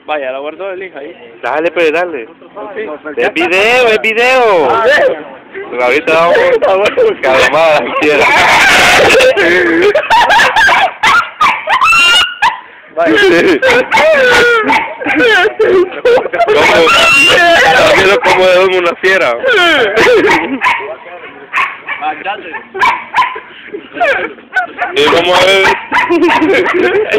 Vaya, la guardó el hijo ahí. Dale, pues, dale. Sí. ¡Es video, es video! Porque ahorita vamos a llamar a la quiera. ¿Cómo de una fiera? ¿Y cómo es?